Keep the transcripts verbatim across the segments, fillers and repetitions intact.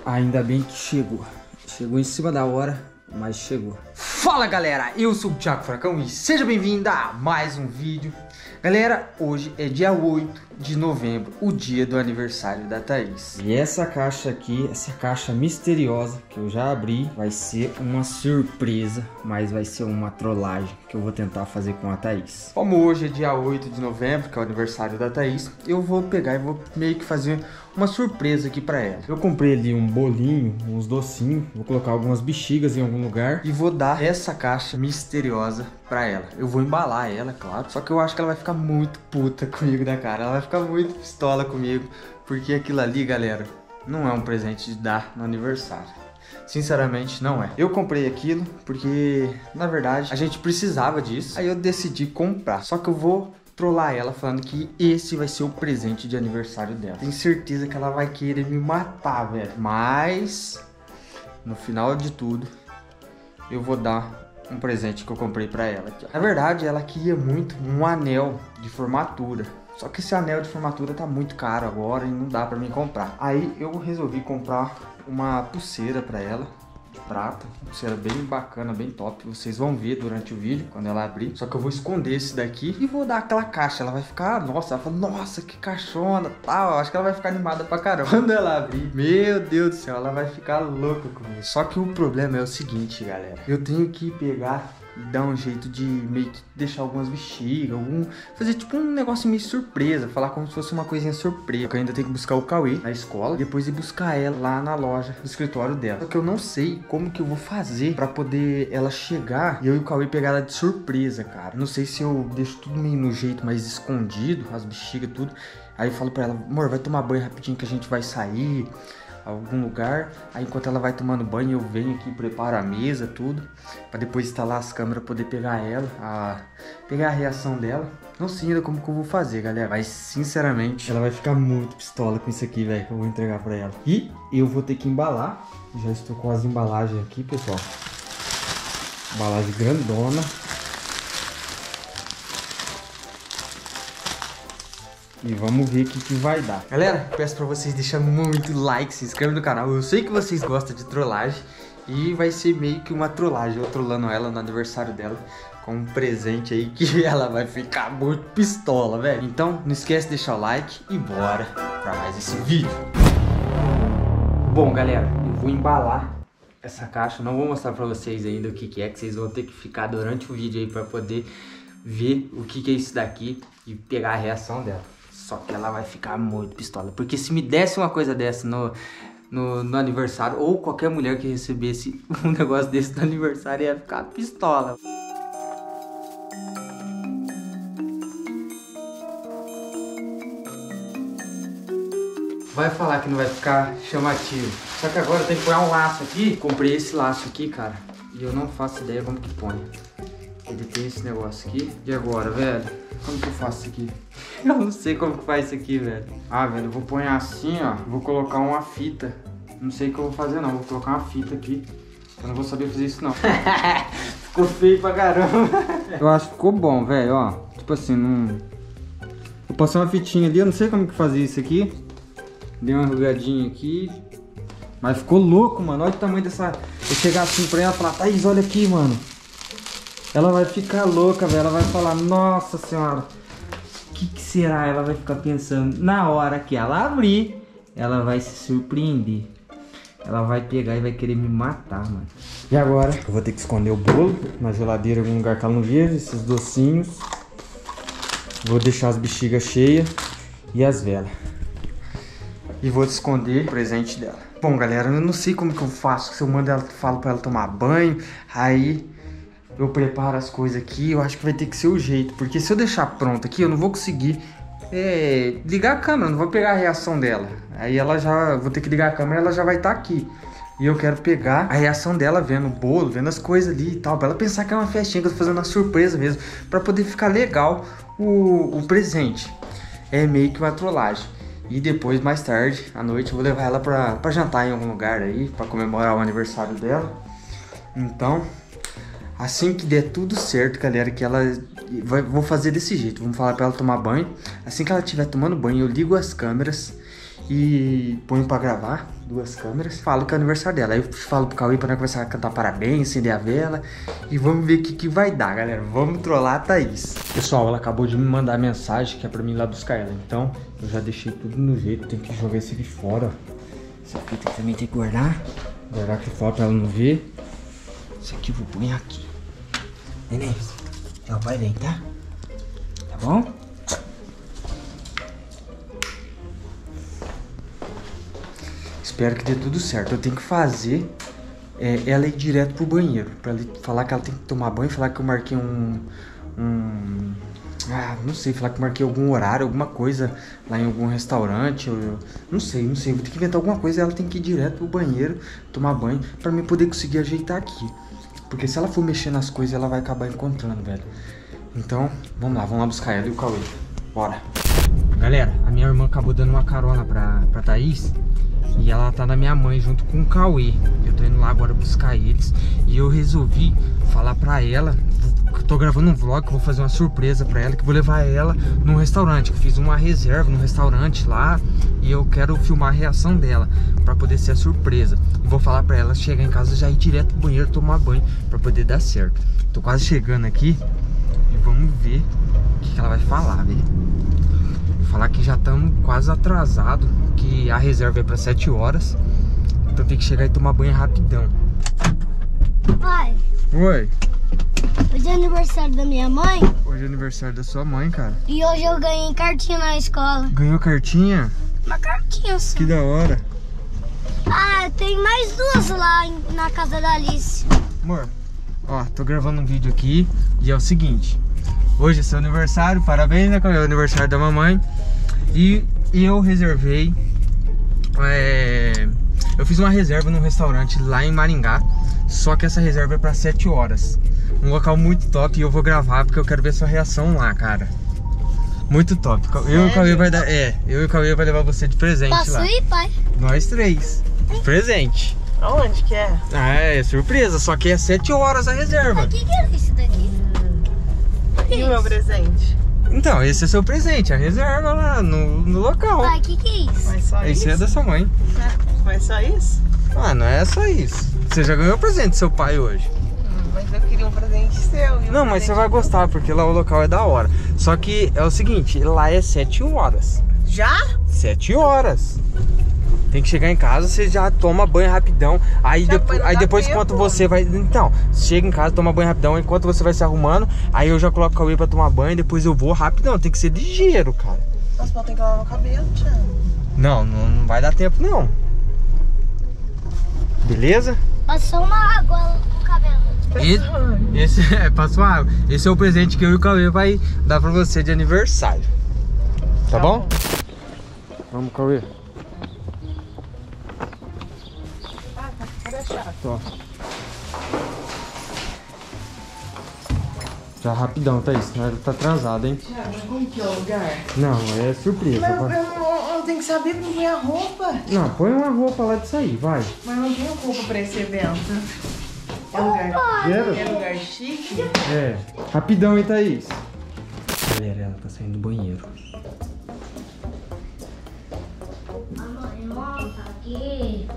Ainda bem que chegou. Chegou em cima da hora, mas chegou. Fala galera, eu sou o Thiago Furacão e seja bem-vindo a mais um vídeo. Galera, hoje é dia oito de novembro, o dia do aniversário da Thaís. E essa caixa aqui, essa caixa misteriosa que eu já abri, vai ser uma surpresa, mas vai ser uma trollagem que eu vou tentar fazer com a Thaís. Como hoje é dia oito de novembro, que é o aniversário da Thaís, eu vou pegar e vou meio que fazer uma surpresa aqui pra ela. Eu comprei ali um bolinho, uns docinhos, vou colocar algumas bexigas em algum lugar e vou dar essa caixa misteriosa pra ela. Eu vou embalar ela, claro, só que eu acho que ela vai ficar muito puta comigo, né, cara? Ela vai ficar muito pistola comigo, porque aquilo ali, galera, não é um presente de dar no aniversário. Sinceramente, não é. Eu comprei aquilo porque, na verdade, a gente precisava disso. Aí eu decidi comprar. Só que eu vou trollar ela falando que esse vai ser o presente de aniversário dela. Tenho certeza que ela vai querer me matar, velho. Mas, no final de tudo, eu vou dar um presente que eu comprei pra ela aqui, ó. Na verdade, ela queria muito um anel de formatura. Só que esse anel de formatura tá muito caro agora e não dá pra mim comprar. Aí eu resolvi comprar uma pulseira pra ela, de prata. Uma pulseira bem bacana, bem top. Vocês vão ver durante o vídeo, quando ela abrir. Só que eu vou esconder esse daqui e vou dar aquela caixa. Ela vai ficar, nossa, ela fala, nossa, que caixona, tal. Eu acho que ela vai ficar animada pra caramba. Quando ela abrir, meu Deus do céu, ela vai ficar louca comigo. Só que o problema é o seguinte, galera. Eu tenho que pegar e dar um jeito de meio que deixar algumas bexigas, algum... fazer tipo um negócio meio surpresa, falar como se fosse uma coisinha surpresa. Eu ainda tenho que buscar o Cauê na escola, depois ir buscar ela lá na loja, no escritório dela. Só que eu não sei como que eu vou fazer pra poder ela chegar e eu e o Cauê pegar ela de surpresa, cara. Não sei se eu deixo tudo meio no jeito mais escondido, as bexigas, tudo. Aí eu falo pra ela, amor, vai tomar banho rapidinho que a gente vai sair a algum lugar. Aí enquanto ela vai tomando banho, eu venho aqui, preparo a mesa, tudo, pra depois instalar as câmeras, poder pegar ela, a... pegar a reação dela. Não sei ainda como que eu vou fazer, galera, mas sinceramente ela vai ficar muito pistola com isso aqui, velho, que eu vou entregar pra ela. E eu vou ter que embalar. Já estou com as embalagens aqui, pessoal. Embalagem grandona. E vamos ver o que, que vai dar. Galera, peço pra vocês deixarem muito like, se inscrevam no canal. Eu sei que vocês gostam de trollagem. E vai ser meio que uma trollagem. Eu trollando ela no aniversário dela com um presente aí que ela vai ficar muito pistola, velho. Então, não esquece de deixar o like e bora pra mais esse vídeo. Bom, galera, eu vou embalar essa caixa. Não vou mostrar pra vocês ainda o que, que é, que vocês vão ter que ficar durante o vídeo aí pra poder ver o que, que é isso daqui e pegar a reação dela. Só que ela vai ficar muito pistola. Porque se me desse uma coisa dessa no, no, no aniversário, ou qualquer mulher que recebesse um negócio desse no aniversário, ia ficar pistola. Vai falar que não vai ficar chamativo. Só que agora tem que pôr um laço aqui. Comprei esse laço aqui, cara, e eu não faço ideia como que põe. Ele tem esse negócio aqui. E agora, velho? Como que eu faço isso aqui? Eu não sei como que faz isso aqui, velho. Ah, velho, eu vou pôr assim, ó. Vou colocar uma fita. Não sei o que eu vou fazer, não. Vou colocar uma fita aqui. Eu não vou saber fazer isso, não. Ficou feio pra caramba. Eu acho que ficou bom, velho, ó. Tipo assim, não... Eu passei uma fitinha ali. Eu não sei como que fazia isso aqui. Dei uma enrugadinha aqui. Mas ficou louco, mano. Olha o tamanho dessa... Eu chegar assim pra ela e falar, Thaís, olha aqui, mano. Ela vai ficar louca, velho. Ela vai falar, nossa senhora, o que, que será? Ela vai ficar pensando. Na hora que ela abrir, ela vai se surpreender. Ela vai pegar e vai querer me matar, mano. E agora? Eu vou ter que esconder o bolo na geladeira, em algum lugar que ela não veja. Esses docinhos. Vou deixar as bexigas cheias e as velas. E vou esconder o presente dela. Bom, galera, eu não sei como que eu faço. Se eu mando ela, falo pra ela tomar banho, aí eu preparo as coisas aqui. Eu acho que vai ter que ser o jeito, porque se eu deixar pronto aqui, eu não vou conseguir é, ligar a câmera, não vou pegar a reação dela. Aí ela já, vou ter que ligar a câmera, ela já vai estar aqui. E eu quero pegar a reação dela vendo o bolo, vendo as coisas ali e tal, pra ela pensar que é uma festinha, que eu tô fazendo uma surpresa mesmo, pra poder ficar legal o, o presente. É meio que uma trollagem. E depois, mais tarde, à noite, eu vou levar ela pra, pra jantar em algum lugar aí, pra comemorar o aniversário dela. Então, assim que der tudo certo, galera, que ela... Vai, vou fazer desse jeito, vamos falar pra ela tomar banho. Assim que ela estiver tomando banho, eu ligo as câmeras e ponho pra gravar, duas câmeras. Falo que é o aniversário dela. Aí eu falo pro Cauê pra nós começar a cantar parabéns, acender a vela. E vamos ver o que, que vai dar, galera. Vamos trollar a Thaís. Pessoal, ela acabou de me mandar mensagem que é pra mim ir lá buscar ela. Então, eu já deixei tudo no jeito. Tem que jogar esse aqui fora. Essa fita aqui também tem que guardar. Guardar aqui fora pra ela não ver. Isso aqui eu vou pôr aqui. Neném, meu pai vem, tá? Tá bom? Espero que dê tudo certo. Eu tenho que fazer é, ela ir direto pro banheiro. Pra ela falar que ela tem que tomar banho. Falar que eu marquei um... um ah, não sei. Falar que eu marquei algum horário, alguma coisa lá em algum restaurante. Eu, eu, não sei, não sei. Vou ter que inventar alguma coisa. Ela tem que ir direto pro banheiro, tomar banho, pra mim poder conseguir ajeitar aqui. Porque se ela for mexer nas coisas, ela vai acabar encontrando, velho. Então, vamos lá. Vamos lá buscar ela e o Cauê. Bora. Galera, a minha irmã acabou dando uma carona pra, pra Thaís. E ela tá na minha mãe junto com o Cauê. Eu tô indo lá agora buscar eles. E eu resolvi falar pra ela que eu tô gravando um vlog, que eu vou fazer uma surpresa pra ela, que eu vou levar ela num restaurante. Que eu fiz uma reserva num restaurante lá. E eu quero filmar a reação dela, pra poder ser a surpresa. E vou falar pra ela chegar em casa, já ir direto pro banheiro, tomar banho, pra poder dar certo. Tô quase chegando aqui. E vamos ver o que, que ela vai falar, velho. Falar que já estamos quase atrasados, que a reserva é para sete horas. Então tem que chegar e tomar banho rapidão. Pai. Oi. Hoje é aniversário da minha mãe. Hoje é aniversário da sua mãe, cara. E hoje eu ganhei cartinha na escola. Ganhou cartinha? Uma cartinha só. Que da hora. Ah, tem mais duas lá em- na casa da Alice. Amor, ó, tô gravando um vídeo aqui. E é o seguinte: hoje é seu aniversário, parabéns, né? É o aniversário da mamãe. E, e eu reservei é, eu fiz uma reserva num restaurante lá em Maringá. Só que essa reserva é pra sete horas. Um local muito top. E eu vou gravar porque eu quero ver sua reação lá, cara. Muito top. Eu e o Cauê vai dar. É, eu e o Cauê vai levar você de presente. Posso lá. ir, pai? Nós três. Presente. Aonde que é? Ah, é surpresa. Só que é sete horas a reserva. Pai, o que, que é isso daqui? E o meu presente? Então, esse é seu presente, a reserva lá no, no local. Pai, o que, que é isso? Mas só Esse isso? é da sua mãe. Mas só isso? Ah, não é só isso. Você já ganhou o presente do seu pai hoje. Hum, mas eu queria um presente seu. e um Não, mas presente você vai meu. gostar, porque lá o local é da hora. Só que é o seguinte, lá é sete horas. Já? Sete horas. Tem que chegar em casa, você já toma banho rapidão. Aí, Já, depo mas não aí dá depois, tempo. enquanto você vai... Então, chega em casa, toma banho rapidão. Enquanto você vai se arrumando, aí eu já coloco o Cauê pra tomar banho. Depois eu vou rapidão. Tem que ser ligeiro, cara. Nossa, mas eu tenho que lavar meu cabelo, Thiago. Não, não, não vai dar tempo, não. Beleza? Passou uma água no cabelo. Esse, esse é, passou água. Esse é o presente que eu e o Cauê vai dar pra você de aniversário. Tá, Tá bom? bom. Vamos, Cauê. Ah, tá. Cadê a chave? Tô. Já rapidão, Thaís, senão ele tá atrasado, hein? Thiago, mas como que é o lugar? Não, é surpresa. Mas eu, vai. não, eu tenho que saber pra pôr a roupa. Não, põe uma roupa lá disso aí, vai. Mas eu não tenho roupa pra esse evento. É lugar, Quero? é lugar chique? É. Rapidão, hein, Thaís? Galera, ela tá saindo do banheiro. Mamãe, monta aqui.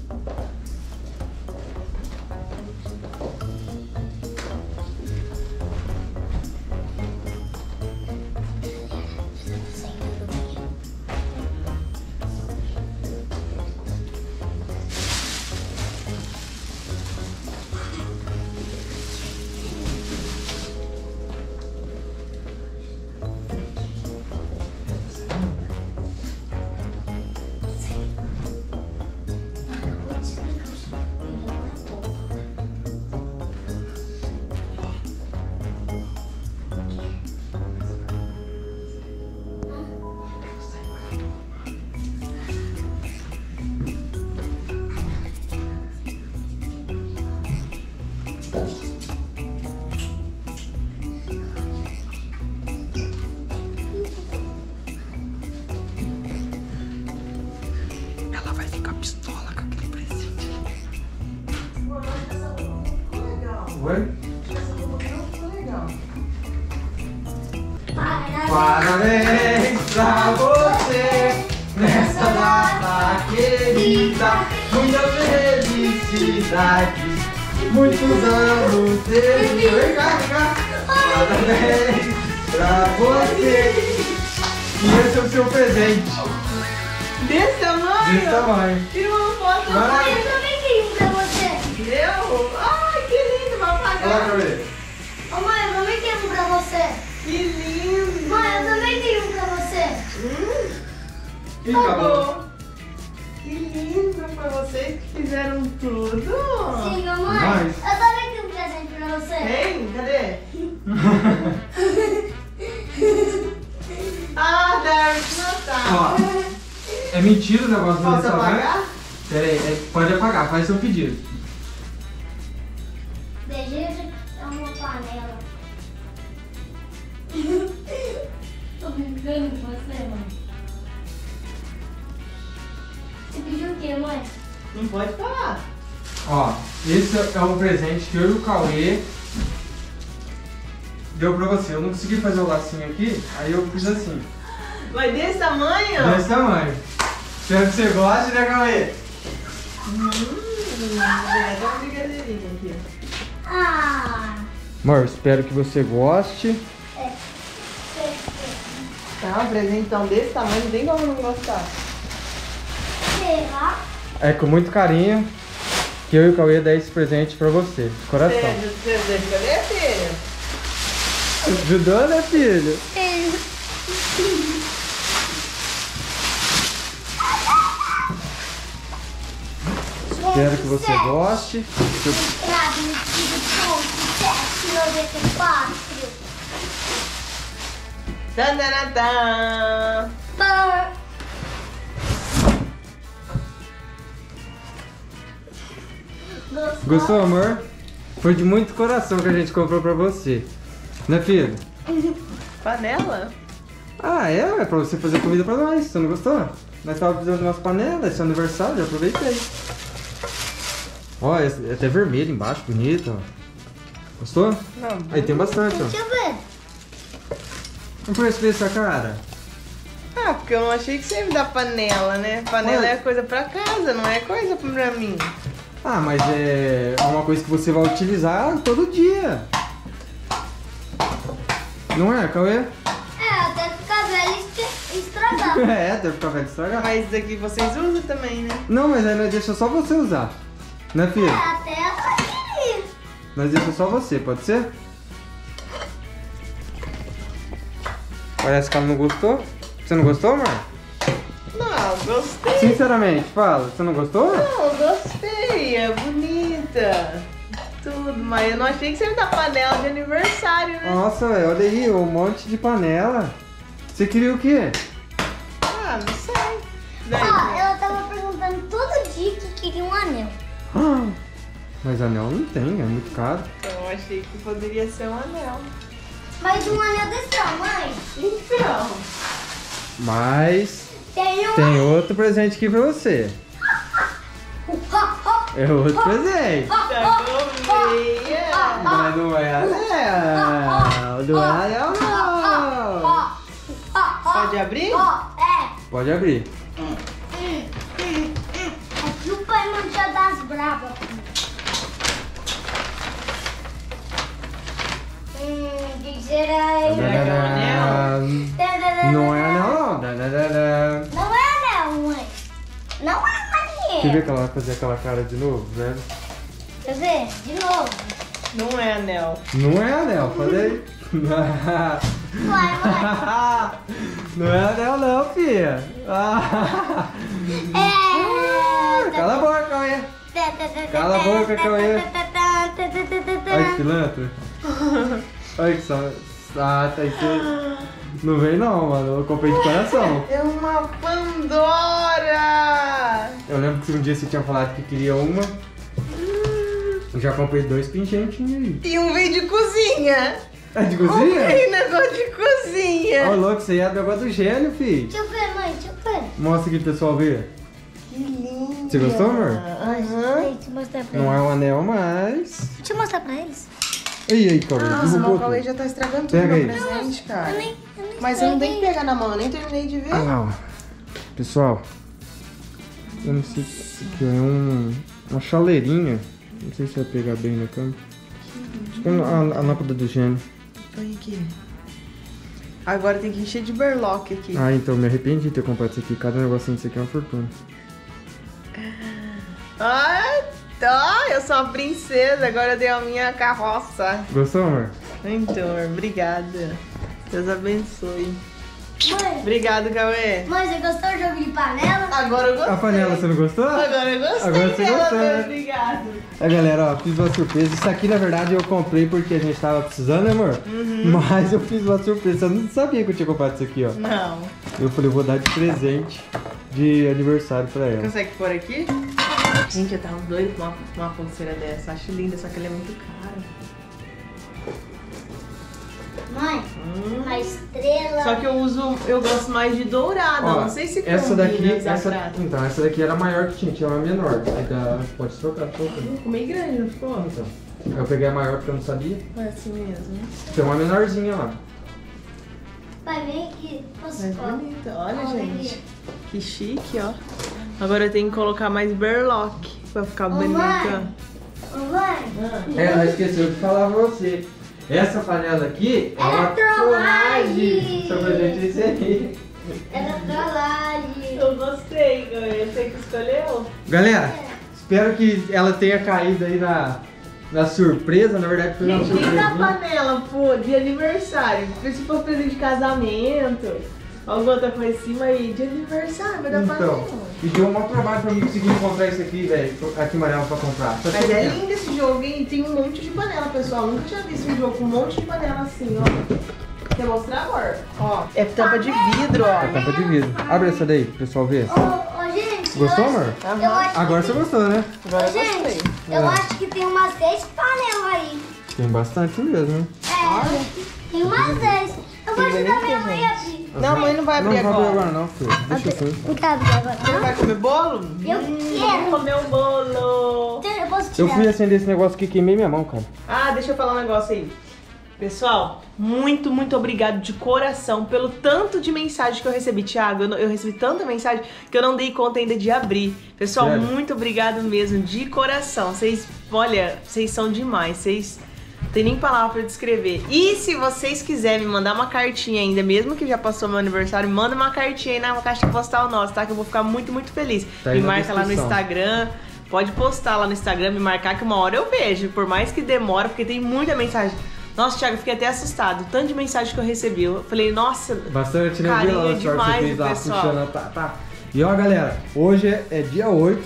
Ela vai ficar pistola com aquele presente. Oi? Parabéns pra você nessa data. querida, muita felicidade, muitos anos de vida. Vem cá, vem cá. Parabéns pra você. E esse é o seu presente. Desse tamanho? Desse tamanho. Tira uma foto. Mãe, eu também tenho um pra você. Deu? Ai, que lindo. Vai Olha lá, pagar. Cauê. Ô mãe, eu também tenho um pra você. Que lindo. Mãe, eu também tenho um pra você. Hum, Ih, acabou. acabou. Que lindo pra vocês que fizeram tudo. Sim, mamãe. Nice. Eu também tenho um presente pra você. Tem? Cadê? Ah, deve notar. Ó, é mentira o negócio do Posso restaurante. apagar? Pera aí, é, pode apagar, faz seu pedido. Desejo é uma panela. Tô brincando com você, mãe. Você pediu o quê, mãe? Não pode falar. Ó, esse é um presente que eu e o Cauê deu pra você. Eu não consegui fazer o lacinho aqui, aí eu fiz assim. Mas desse tamanho? Desse tamanho. Espero que você goste, né, Cauê? Hum, dá uma brincadeirinha aqui. Ah! Amor, espero que você goste. Tá, um presentão desse tamanho, não tem como não gostar. Será? É com muito carinho que eu e o Cauê dá esse presente pra você, de coração. Você, você, você, cadê, filha? Ajudou, né, filho? Espero que você goste. Entrado no ponto sete noventa e quatro. Tandaratã. Pá. Gostou, amor? Foi de muito coração que a gente comprou pra você. Né, filho? Panela? Ah, é? É pra você fazer comida pra nós. Você não gostou? Nós tava precisando de umas panelas, esse é aniversário, eu aproveitei. Ó, é até vermelho embaixo, bonito, ó. Gostou? Não. Aí tem bastante, ó. Deixa eu ver. Não foi esse essa cara? Ah, porque eu não achei que você ia me dar panela, né? Panela Ué. é coisa pra casa, não é coisa pra mim. Ah, mas é uma coisa que você vai utilizar todo dia. Não é, Cauê? É, até ficar velho e estra- estragar. É, deve ficar velho estragar. Mas isso daqui vocês usam também, né? Não, mas aí nós deixa só você usar. Né, É, filho? até eu Nós deixa só você, pode ser? Parece que ela não gostou. Você não gostou, amor? Não, gostei. Sinceramente, fala. Você não gostou? Não, gostei. É bonita. Tudo, mas eu não achei que você ia me dar panela de aniversário, né? Nossa, velho, olha aí, um monte de panela. Você queria o quê? Ah, não sei. Daí, Ó, ela tava perguntando todo dia que queria um anel. Ah, mas anel não tem, é muito caro. então, eu achei que poderia ser um anel. Mas um anel desse tamanho Então, Mas tem um. tem outro presente aqui pra você. É outro presente. tá com meia. Mas não é anel. Não é anel, não. Ó, ó, Pode abrir? ó, é. Pode abrir. Hum, hum, hum. É super mancha das bravas. Hum, o que será aí? que é um anel? Não é anel, não. Dadadadã. Não é anel, mãe. Não é Quer ver anel. que ela vai fazer aquela cara de novo, velho? Quer ver? De novo. Não é anel. Não é anel, falei. Vai, vai. Não é anel, não, filha. É. Cala a boca, Cauê. Cala a boca, Cauê. Olha que pilantra. Olha que só. Ah, tá aí. Não vem não, mano. Eu comprei de coração. É uma Pandora! Eu lembro que um dia você tinha falado que queria uma. Eu já comprei dois pingentinhos aí. E um vídeo de cozinha. É de Comprei cozinha? negócio de cozinha. Ó, louco, você ia do negócio do gênio, filho. Deixa eu ver, mãe. Deixa eu ver. Mostra aqui pro pessoal ver. Que lindo. Você gostou, amor? Aham. Deixa eu mostrar pra Não eles. é um anel, mas... Deixa eu mostrar pra eles. E aí, Cauê? Nossa, Derrubou o Cauê tudo. já tá estragando tudo Pega meu aí. presente, cara. Eu nem, eu nem Mas eu não sei tenho que pegar na mão, eu nem terminei de ver. Ah lá, ó. Pessoal, Eu não sei se aqui, ó, é um, uma chaleirinha. Não sei se vai pegar bem na câmera. Acho que é a, a lâmpada do gênio. Põe aqui. Agora tem que encher de berlock aqui. Ah, então me arrependi de ter comprado isso aqui. Cada negocinho disso aqui é uma fortuna. Ah, tá. Eu sou uma princesa, agora eu tenho a minha carroça. Gostou, amor? Então, amor, obrigada. Deus abençoe. Mãe, Obrigado, Cauê. mãe, você gostou do jogo de panela? Agora eu gostei. A panela, você não gostou? Agora eu gostei Agora você dela, gostou, né? Obrigado. É, galera, ó, fiz uma surpresa. Isso aqui, na verdade, eu comprei porque a gente tava precisando, né, amor? Uhum. Mas eu fiz uma surpresa. Eu não sabia que eu tinha comprado isso aqui, ó. Não. Eu falei, eu vou dar de presente de aniversário pra ela. Consegue pôr aqui? Gente, eu tava doido com uma, uma pulseira dessa. Acho linda, só que ela é muito cara. Mãe, Hum. uma estrela. Só que eu uso, eu gosto mais de dourada. Ó, Não sei se essa combina daqui, usar essa, prata. então, essa daqui era a maior que tinha, tinha uma menor. Aí dá, pode trocar, trocar. Ficou meio grande, não ficou? Então, eu peguei a maior porque eu não sabia. É assim mesmo. Tem uma menorzinha lá. Pai, vem aqui. Posso Mas ó. bonita. Olha, Ó, vem gente. aqui. Que chique, ó. Agora eu tenho que colocar mais berlock pra ficar Ô, bonita. mãe. Ô, mãe. Ah. Ela esqueceu de falar pra você. Essa panela aqui é Era uma trollagem. Só pra gente dizer aí. Era trollagem. Eu gostei, Cauê. Você que escolheu? Galera, espero que ela tenha caído aí na, na surpresa. Na verdade, foi uma Gente, quem dá surpresa. panela pô, de aniversário? Se for presente de casamento, alguma outra coisa assim, mas de aniversário vai dar Então, panela. e deu um maior trabalho pra mim conseguir encontrar isso aqui, velho. Aqui em Amarelo pra comprar. Só Mas que- é lindo esse jogo, hein? Tem um monte de panela, pessoal. Nunca tinha visto um jogo com um monte de panela assim, ó. Quer mostrar, amor? Ó, é tampa de vidro, ó. É tampa de vidro. Abre essa daí, pro pessoal ver. Ô, ô, gente. Gostou, eu acho- amor? Eu acho Agora que você gostou, né? Agora Ô, eu gostei. gente, eu É. acho que tem umas seis panelas aí. Tem bastante mesmo, né? É, tem umas seis. Eu vou Tem ajudar bonito, minha mãe a gente. abrir. Não, mãe não vai abrir não, agora. Não vai abrir agora não, filho. Deixa assim. Não quer abrir agora, Você não? vai comer bolo? Eu Hum, quero. Vou comer o bolo. Então, eu posso Eu tirar. fui acender esse negócio aqui e queimei minha mão, cara. Ah, deixa eu falar um negócio aí. Pessoal, muito, muito obrigado de coração pelo tanto de mensagem que eu recebi. Thiago, eu, não- eu recebi tanta mensagem que eu não dei conta ainda de abrir. Pessoal, Sério? muito obrigado mesmo, de coração. Vocês, olha, vocês são demais. Vocês não tem nem palavra pra descrever. E se vocês quiserem me mandar uma cartinha ainda, mesmo que já passou meu aniversário, manda uma cartinha aí na caixa postal nossa, tá? Que eu vou ficar muito, muito feliz. Tá aí me na marca lá no descrição. Instagram. Pode postar lá no Instagram, me marcar que uma hora eu vejo. Por mais que demore, porque tem muita mensagem. Nossa, Thiago, eu fiquei até assustado. Tanto de mensagem que eu recebi. Eu falei, nossa, Bastante, né? Eu vi carinho lá no story que você demais, fez lá, pessoal. puxando, tá, tá. E ó, galera, hoje é, é dia oito,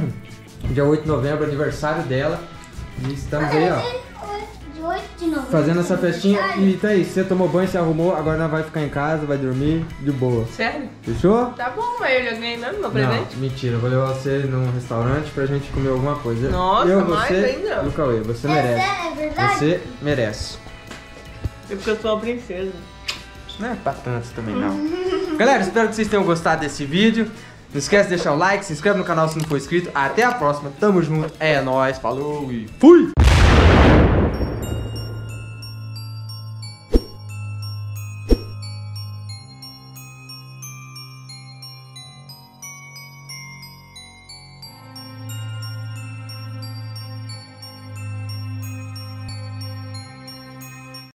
dia oito de novembro, aniversário dela. E estamos aí, ó, De oito de novembro. fazendo essa festinha. E tá aí, você tomou banho, você arrumou, agora nós vai ficar em casa, vai dormir de boa. sério? Fechou? Tá bom, mas eu já ganhei mesmo meu presente. Não, mentira, eu vou levar você num restaurante pra gente comer alguma coisa. Nossa, eu, mais você ainda? e o Cauê, você É merece. sério, é verdade? Você merece. É porque eu sou uma princesa. Não é pra tanto também não. Galera, espero que vocês tenham gostado desse vídeo. Não esquece de deixar o like, se inscreve no canal se não for inscrito. Até a próxima, tamo junto, é nóis, falou e fui!